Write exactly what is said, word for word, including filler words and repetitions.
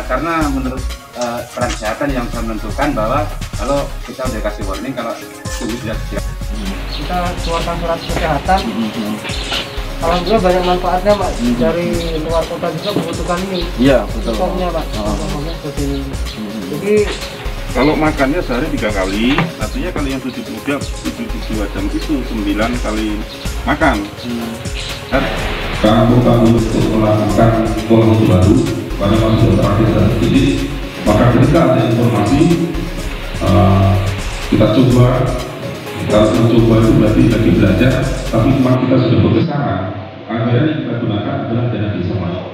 karena menurut uh, peran kesehatan yang sudah menentukan bahwa kalau kita udah kasih warning kalau tubuh sudah siap, kita keluarkan surat kesehatan. Hmm. Alhamdulillah banyak manfaatnya Pak. Hmm. Dari luar kota juga membutuhkan ini. Iya betul. Pokoknya Pak. Oh. Seperti ini. Hmm. Jadi kalau makannya sehari tiga kali, artinya kali yang tujuh puluh dua jam itu sembilan kali makan. Hmm. Dan kami perlu untuk melakukan pola hidup baru pada masa terakhir dan ini, maka ketika ada informasi uh, kita coba, kita mencoba itu berarti lagi belajar, tapi memang kita sudah berkesaran. Anggaran yang kita gunakan adalah dana desa.